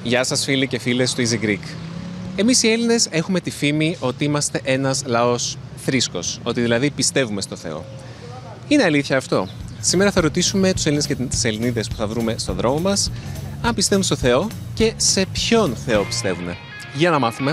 Γεια σας φίλοι και φίλες του Easy Greek. Εμείς οι Έλληνες έχουμε τη φήμη ότι είμαστε ένας λαός θρήσκος, ότι δηλαδή πιστεύουμε στο Θεό. Είναι αλήθεια αυτό? Σήμερα θα ρωτήσουμε τους Έλληνες και τις Ελληνίδες που θα βρούμε στον δρόμο μας αν πιστεύουν στο Θεό και σε ποιον Θεό πιστεύουν. Για να μάθουμε.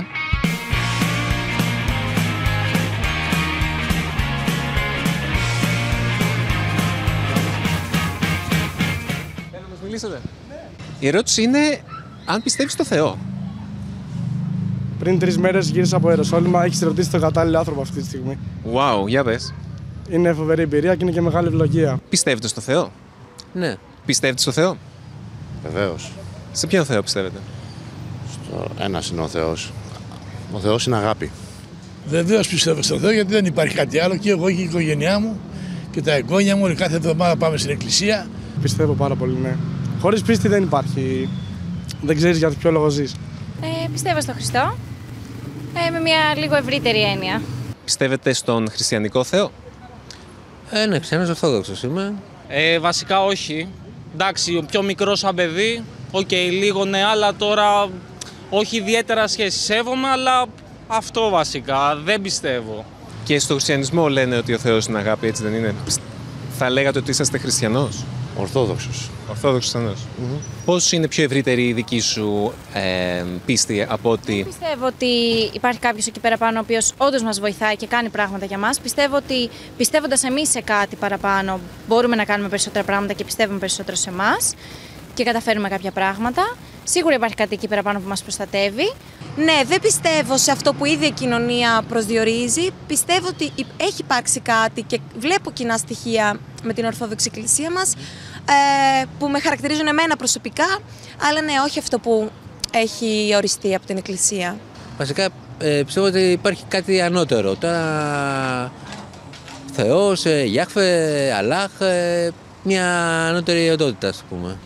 Θέλω να μας μιλήσετε. Η ερώτηση είναι αν πιστεύεις στο Θεό. Πριν 3 μέρες γύρισα από Ιεροσόλυμα, έχεις ρωτήσει τον κατάλληλο άνθρωπο αυτή τη στιγμή. Wow, για πες. Είναι φοβερή εμπειρία και είναι και μεγάλη ευλογία. Πιστεύετε στο Θεό? Ναι. Πιστεύετε στο Θεό? Βεβαίως. Σε ποιον Θεό πιστεύετε? Στο ένας είναι ο Θεός. Ο Θεός είναι αγάπη. Βεβαίως πιστεύω στον Θεό, γιατί δεν υπάρχει κάτι άλλο. Και εγώ και η οικογένειά μου και τα εγγόνια μου, κάθε εβδομάδα πάμε στην εκκλησία. Πιστεύω πάρα πολύ, ναι. Χωρίς πίστη δεν υπάρχει. Δεν ξέρεις για ποιο λόγο ζεις. Πιστεύω στον Χριστό, με μια λίγο ευρύτερη έννοια. Πιστεύετε στον χριστιανικό Θεό? Ναι, ξένος Ορθόδοξος είμαι. Βασικά όχι. Εντάξει, ο πιο μικρός σαν παιδί, λίγο ναι, αλλά τώρα όχι ιδιαίτερα σχέση. Σέβομαι, αλλά αυτό βασικά, δεν πιστεύω. Και στο χριστιανισμό λένε ότι ο Θεός είναι αγάπη, έτσι δεν είναι? Θα λέγατε ότι είσαστε χριστιανός? Ορθόδοξος. Ορθόδοξος χριστιανός. Πώς είναι πιο ευρύτερη η δική σου πίστη από ότι... Πιστεύω ότι υπάρχει κάποιος εκεί πέρα πάνω ο οποίος όντως μας βοηθάει και κάνει πράγματα για μας. Πιστεύω ότι πιστεύοντας εμείς σε κάτι παραπάνω μπορούμε να κάνουμε περισσότερα πράγματα και πιστεύουμε περισσότερο σε εμάς και καταφέρουμε κάποια πράγματα. Σίγουρα υπάρχει κάτι εκεί πέρα πάνω που μας προστατεύει. Ναι, δεν πιστεύω σε αυτό που ήδη η κοινωνία προσδιορίζει. Πιστεύω ότι έχει υπάρξει κάτι και βλέπω κοινά στοιχεία με την Ορθόδοξη Εκκλησία μας που με χαρακτηρίζουν εμένα προσωπικά, αλλά ναι, όχι αυτό που έχει οριστεί από την Εκκλησία. Βασικά πιστεύω ότι υπάρχει κάτι ανώτερο. Τώρα Θεός, Γιάχβε, Αλλάχ, μια ανώτερη οντότητα, ας πούμε.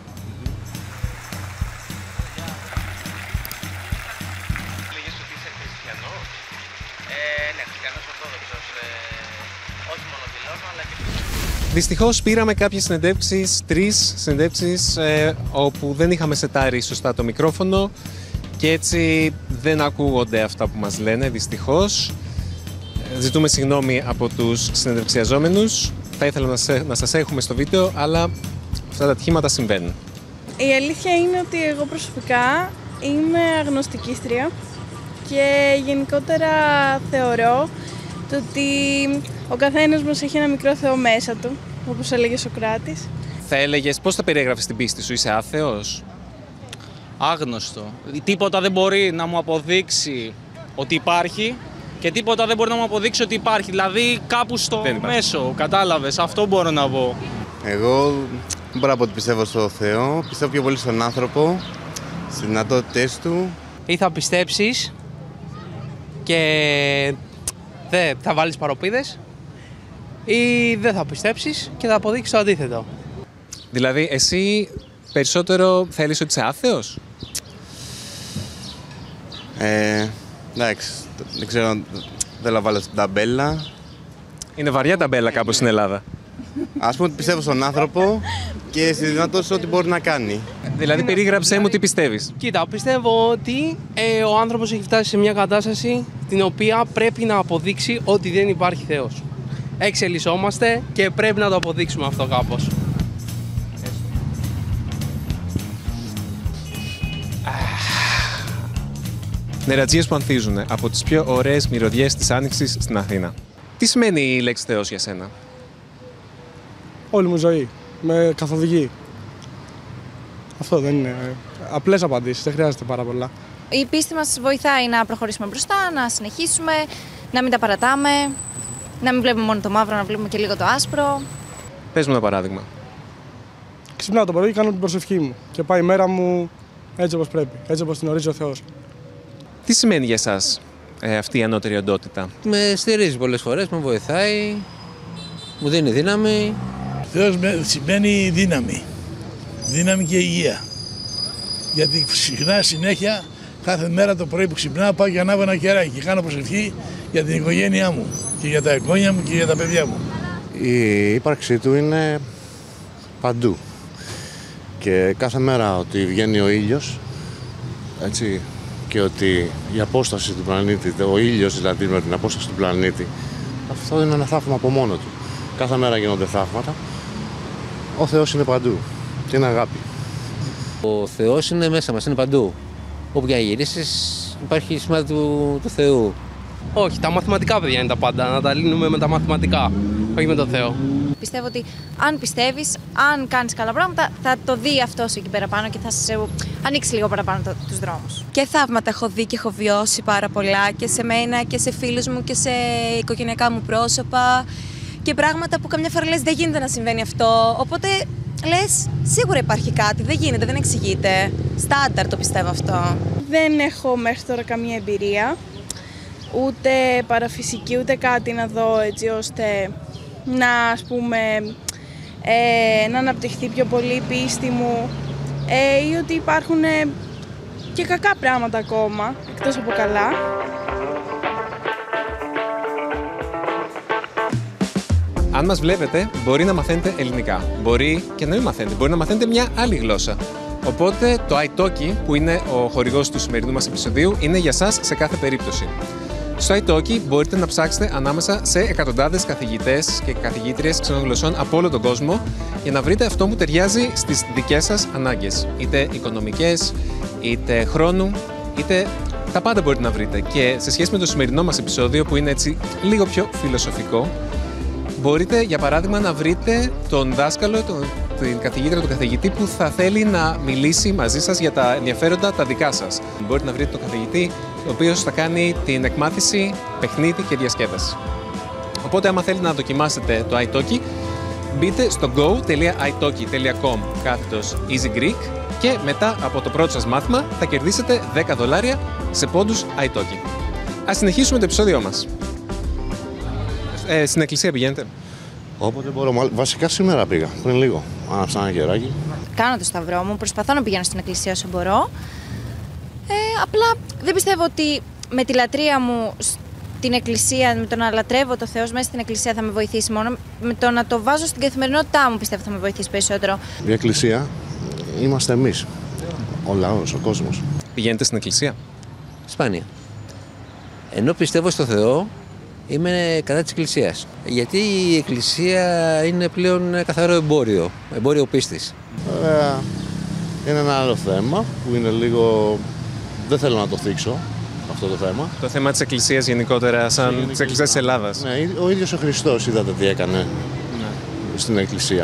Δυστυχώς πήραμε κάποιες συνεντεύξεις, 3 συνεντεύξεις, όπου δεν είχαμε σετάρει σωστά το μικρόφωνο και έτσι δεν ακούγονται αυτά που μας λένε, δυστυχώς. Ζητούμε συγγνώμη από τους συνεντευξιαζόμενους. Θα ήθελα να σας έχουμε στο βίντεο, αλλά αυτά τα ατυχήματα συμβαίνουν. Η αλήθεια είναι ότι εγώ προσωπικά είμαι αγνωστικίστρια και γενικότερα θεωρώ το ότι ο καθένας μας έχει ένα μικρό Θεό μέσα του, όπως έλεγε ο Σωκράτης. Θα έλεγες, πώς θα περιέγραφες την πίστη σου, είσαι άθεος? Άγνωστο. Τίποτα δεν μπορεί να μου αποδείξει ότι υπάρχει και τίποτα δεν μπορεί να μου αποδείξει ότι υπάρχει. Δηλαδή κάπου στο μέσο, κατάλαβες, αυτό μπορώ να πω. Εγώ δεν μπορώ να πω ότι πιστεύω στο Θεό. Πιστεύω πιο πολύ στον άνθρωπο, στις δυνατότητες του. Ή θα πιστέψεις και δεν θα βάλεις παροπίδες, ή δεν θα πιστέψεις και θα αποδείξεις το αντίθετο. Δηλαδή, εσύ περισσότερο θέλεις ότι είσαι άθεος? Εντάξει, δεν ξέρω, δεν θα βάλω στην ταμπέλα. Είναι βαριά ταμπέλα κάπως στην Ελλάδα. Ας πούμε ότι πιστεύω στον άνθρωπο και στη δυνατότητα ό,τι μπορεί να κάνει. Δηλαδή, περίγραψέ μου τι πιστεύεις. Κοίτα, πιστεύω ότι ο άνθρωπος έχει φτάσει σε μια κατάσταση την οποία πρέπει να αποδείξει ότι δεν υπάρχει Θεός. Εξελισσόμαστε και πρέπει να το αποδείξουμε αυτό κάπως. Νερατζίες που ανθίζουν από τις πιο ωραίες μυρωδιές της Άνοιξης στην Αθήνα. Τι σημαίνει η λέξη Θεός για σένα? Όλη μου ζωή. Με καθοδηγεί. Αυτό δεν είναι. Απλές απαντήσεις, δεν χρειάζεται πάρα πολλά. Η πίστη μας βοηθάει να προχωρήσουμε μπροστά, να συνεχίσουμε, να μην τα παρατάμε, να μην βλέπουμε μόνο το μαύρο, να βλέπουμε και λίγο το άσπρο. Πες μου ένα παράδειγμα. Ξυπνάω το πρωί και κάνω την προσευχή μου και πάει η μέρα μου έτσι όπως πρέπει, έτσι όπως την ορίζει ο Θεός. Τι σημαίνει για εσάς αυτή η ανώτερη οντότητα? Με στηρίζει πολλές φορές, με βοηθάει, μου δίνει δύναμη. Θεός σημαίνει δύναμη. Δύναμη και υγεία. Γιατί συχνά συνέχεια, κάθε μέρα το πρωί που ξυπνάω, πάω και ανάβω ένα κεράκι και κάνω προσευχή για την οικογένειά μου και για τα εγγόνια μου και για τα παιδιά μου. Η ύπαρξή του είναι παντού. Και κάθε μέρα ότι βγαίνει ο ήλιος, έτσι, και ότι η απόσταση του πλανήτη, ο ήλιος δηλαδή με την απόσταση του πλανήτη, αυτό είναι ένα θαύμα από μόνο του. Κάθε μέρα γίνονται θαύματα. Ο Θεός είναι παντού και είναι αγάπη. Ο Θεός είναι μέσα μας, είναι παντού. Όπου και να γυρίσεις υπάρχει η σημαία του Θεού. Όχι, τα μαθηματικά, παιδιά, είναι τα πάντα. Να τα λύνουμε με τα μαθηματικά, όχι με τον Θεό. Πιστεύω ότι αν πιστεύεις, αν κάνεις καλά πράγματα, θα το δει αυτός εκεί πέρα πάνω και θα σε ανοίξει λίγο παραπάνω τους δρόμους. Και θαύματα έχω δει και έχω βιώσει πάρα πολλά και σε μένα και σε φίλους μου και σε οικογενειακά μου πρόσωπα και πράγματα που καμιά φορά λες δεν γίνεται να συμβαίνει αυτό, οπότε λες σίγουρα υπάρχει κάτι, δεν γίνεται, δεν εξηγείται. Στάνταρ το πιστεύω αυτό. Δεν έχω μέχρι τώρα καμία εμπειρία, ούτε παραφυσική, ούτε κάτι να δω έτσι ώστε να, ας πούμε, να αναπτυχθεί πιο πολύ η πίστη μου ή ότι υπάρχουν και κακά πράγματα ακόμα, εκτός από καλά. Αν μας βλέπετε, μπορεί να μαθαίνετε ελληνικά. Μπορεί και να μην μαθαίνετε. Μπορεί να μαθαίνετε μια άλλη γλώσσα. Οπότε το iTalki, που είναι ο χορηγός του σημερινού μας επεισοδίου, είναι για σας σε κάθε περίπτωση. Στο iTalki μπορείτε να ψάξετε ανάμεσα σε εκατοντάδες καθηγητές και καθηγήτριες ξένων γλωσσών από όλο τον κόσμο για να βρείτε αυτό που ταιριάζει στις δικές σας ανάγκες. Είτε οικονομικές, είτε χρόνου, είτε τα πάντα μπορείτε να βρείτε. Και σε σχέση με το σημερινό μας επεισόδιο, που είναι έτσι λίγο πιο φιλοσοφικό, μπορείτε για παράδειγμα να βρείτε τον δάσκαλο, την καθηγήτρια, τον καθηγητή που θα θέλει να μιλήσει μαζί σας για τα ενδιαφέροντα τα δικά σας. Μπορείτε να βρείτε τον καθηγητή ο οποίος θα κάνει την εκμάθηση, παιχνίδι και διασκέδαση. Οπότε άμα θέλετε να δοκιμάσετε το iTalki, μπείτε στο go.italki.com/easygreek και μετά από το πρώτο σας μάθημα θα κερδίσετε $10 σε πόντους iTalki. Ας συνεχίσουμε το επεισόδιό μας. Στην εκκλησία πηγαίνετε? Όποτε μπορώ. Βασικά σήμερα πήγα, πριν λίγο. Άναψα ένα κεράκι. Κάνω το σταυρό μου, προσπαθώ να πηγαίνω στην εκκλησία όσο μπορώ. Απλά δεν πιστεύω ότι με τη λατρεία μου στην εκκλησία, με το να λατρεύω το Θεό μέσα στην εκκλησία θα με βοηθήσει μόνο. Με το να το βάζω στην καθημερινότητά μου πιστεύω θα με βοηθήσει περισσότερο. Η εκκλησία είμαστε εμείς. Ο λαός, ο κόσμος. Πηγαίνετε στην εκκλησία? Σπάνια. Ενώ πιστεύω στο Θεό, είμαι κατά της εκκλησίας. Γιατί η εκκλησία είναι πλέον καθαρό εμπόριο πίστης. Βέβαια, είναι ένα άλλο θέμα που είναι λίγο... Δεν θέλω να το θίξω αυτό το θέμα. Το θέμα της εκκλησίας γενικότερα, σαν της εκκλησίας της Ελλάδας. Ναι, ο ίδιος ο Χριστός είδατε τι έκανε στην εκκλησία.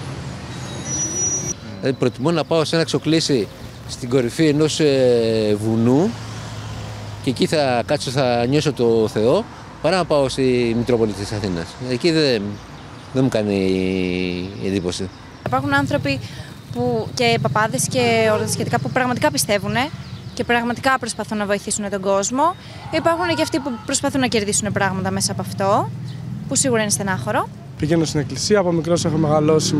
Δηλαδή προτιμώ να πάω σε ένα ξοκλήσι στην κορυφή ενός βουνού και εκεί θα κάτσω, θα νιώσω το Θεό, παρά να πάω στη Μητρόπολη της Αθήνας. Εκεί δεν μου κάνει εντύπωση. Υπάρχουν άνθρωποι και παπάδες και όλα τα σχετικά που πραγματικά πιστεύουν και πραγματικά προσπαθούν να βοηθήσουν τον κόσμο. Υπάρχουν και αυτοί που προσπαθούν να κερδίσουν πράγματα μέσα από αυτό, που σίγουρα είναι στενάχωρο. Πηγαίνω στην εκκλησία, από μικρός έχω μεγαλώσει με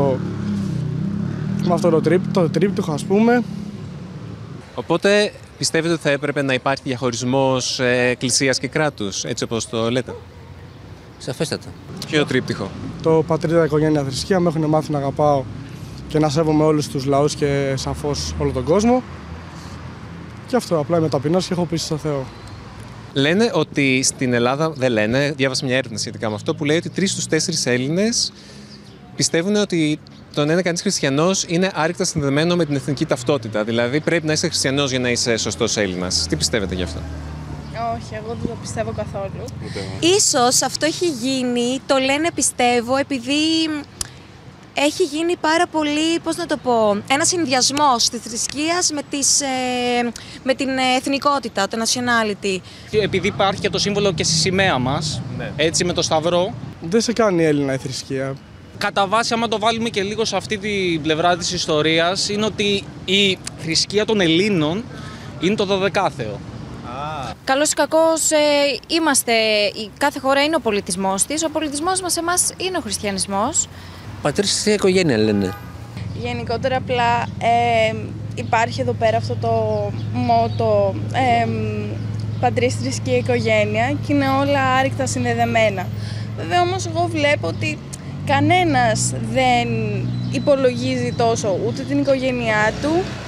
αυτό το τρίπτυχο, ας πούμε. Οπότε πιστεύετε ότι θα έπρεπε να υπάρχει διαχωρισμός εκκλησίας και κράτους, έτσι όπως το λέτε? Σαφέστατα. Ποιο τρίπτυχο? Το πατρίδα, οικογένεια, θρησκεία με έχουν μάθει να αγαπάω και να σέβομαι όλους τους λαούς και σαφώς όλο τον κόσμο. Και αυτό, απλά είμαι ταπεινός και έχω πίστη στο Θεό. Λένε ότι στην Ελλάδα, δεν λένε, διάβασα μια έρευνα σχετικά με αυτό, που λέει ότι 3 στους 4 Έλληνες πιστεύουν ότι το να είναι κανείς χριστιανός είναι άρρηκτα συνδεδεμένο με την εθνική ταυτότητα. Δηλαδή πρέπει να είσαι χριστιανός για να είσαι σωστός Έλληνας. Τι πιστεύετε γι' αυτό? Όχι, εγώ δεν το πιστεύω καθόλου. Ίσως αυτό έχει γίνει, το λένε πιστεύω, επειδή έχει γίνει πάρα πολύ, πώς να το πω, ένα συνδυασμός της θρησκείας με την εθνικότητα, το nationality. Επειδή υπάρχει και το σύμβολο και στη σημαία μας, έτσι με το σταυρό. Δεν σε κάνει Έλληνα η θρησκεία. Κατά βάση, άμα το βάλουμε και λίγο σε αυτή την πλευρά της ιστορίας, είναι ότι η θρησκεία των Ελλήνων είναι το 12άθεο. Καλώς ή κακώς κάθε χώρα είναι ο πολιτισμός της. Ο πολιτισμός μας εμάς είναι ο χριστιανισμός. Πατρίς στην οικογένεια λένε. Γενικότερα απλά υπάρχει εδώ πέρα αυτό το μότο πατρίς, θρησκεία, οικογένεια και είναι όλα άρρηκτα συνδεδεμένα. Βέβαια όμως εγώ βλέπω ότι κανένας δεν υπολογίζει τόσο ούτε την οικογένειά του,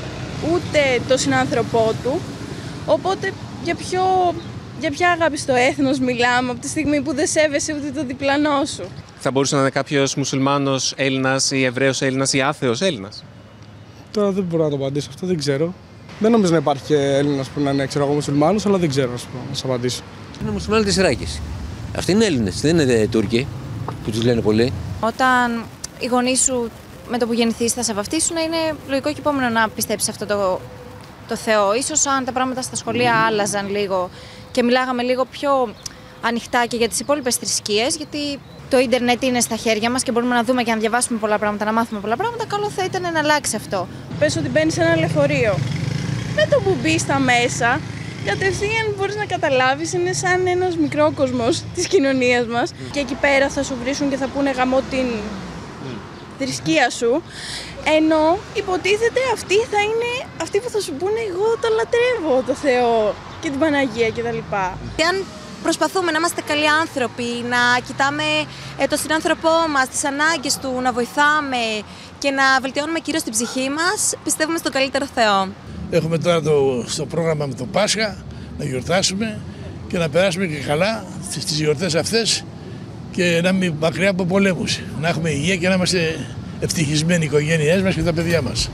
ούτε το συνάνθρωπό του. Οπότε για ποια αγάπη στο έθνος μιλάμε από τη στιγμή που δεν σέβεσαι ούτε το διπλανό σου. Θα μπορούσε να είναι κάποιος μουσουλμάνος Έλληνας ή Εβραίος Έλληνας ή άθεος Έλληνας? Τώρα δεν μπορώ να το απαντήσω αυτό, δεν ξέρω. Δεν νομίζω να υπάρχει και Έλληνας που να είναι, ξέρω εγώ, μουσουλμάνος, αλλά δεν ξέρω να σου απαντήσω. Είναι μουσουλμάνοι της Ιράκης. Αυτοί είναι Έλληνες, δεν είναι Τούρκοι που τους λένε πολλοί. Όταν οι γονείς σου με το που γεννηθείς θα σε βαφτίσουν, είναι λογικό και επόμενο να πιστέψεις αυτό το Θεό. Ίσως αν τα πράγματα στα σχολεία άλλαζαν λίγο και μιλάγαμε λίγο πιο ανοιχτά και για τις υπόλοιπες θρησκείες, γιατί το ίντερνετ είναι στα χέρια μας και μπορούμε να δούμε και να διαβάσουμε πολλά πράγματα, να μάθουμε πολλά πράγματα, καλό θα ήταν να αλλάξει αυτό. Πες ότι μπαίνεις σε ένα λεωφορείο. Με το που μπεις στα μέσα, κατευθείαν μπορείς να καταλάβεις, είναι σαν ένας μικρόκοσμος της κοινωνίας μας. Και εκεί πέρα θα σου βρίσκουν και θα πούνε γαμώ την θρησκεία σου. Ενώ υποτίθεται αυτοί θα είναι αυτοί που θα σου πούνε εγώ το λατρεύω το Θεό και την Παναγία κτλ. Αν προσπαθούμε να είμαστε καλοί άνθρωποι, να κοιτάμε τον συνάνθρωπό μας, τις ανάγκες του, να βοηθάμε και να βελτιώνουμε κυρίως την ψυχή μας, πιστεύουμε στον καλύτερο Θεό. Έχουμε τώρα στο πρόγραμμα με το Πάσχα να γιορτάσουμε και να περάσουμε και καλά στις γιορτές αυτές και να μην μακριά από πολέμους. Να έχουμε υγεία και να είμαστε ευτυχισμένοι οι οικογένειές μας και τα παιδιά μας.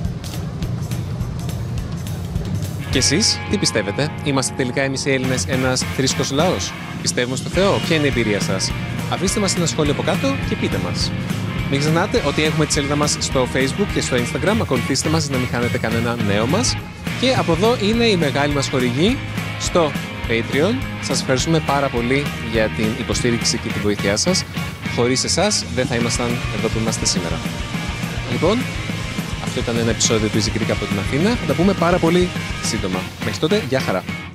Και εσείς τι πιστεύετε? Είμαστε τελικά εμείς οι Έλληνες ένας θρήσκος λαός? Πιστεύουμε στο Θεό? Ποια είναι η εμπειρία σας? Αφήστε μας ένα σχόλιο από κάτω και πείτε μας. Μην ξεχνάτε ότι έχουμε τη σελίδα μας στο Facebook και στο Instagram. Ακολουθήστε μας να μην χάνετε κανένα νέο μας. Και από εδώ είναι η μεγάλη μας χορηγή στο Patreon. Σας ευχαριστούμε πάρα πολύ για την υποστήριξη και τη βοήθειά σας. Χωρίς εσάς δεν θα ήμασταν εδώ που είμαστε σήμερα. Λοιπόν, αυτό ήταν ένα επεισόδιο του Easy Greek από την Αθήνα. Θα τα πούμε πάρα πολύ σύντομα. Μέχρι τότε, γεια χαρά.